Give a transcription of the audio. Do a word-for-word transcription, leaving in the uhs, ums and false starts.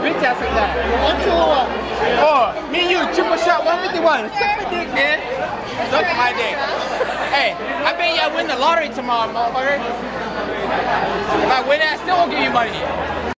bitch ass like that. Oh, me and you, triple shot one fifty-one. Suck my dick, man. Suck my dick. Hey, I bet you I win the lottery tomorrow, motherfucker. If I win it, I still won't give you money.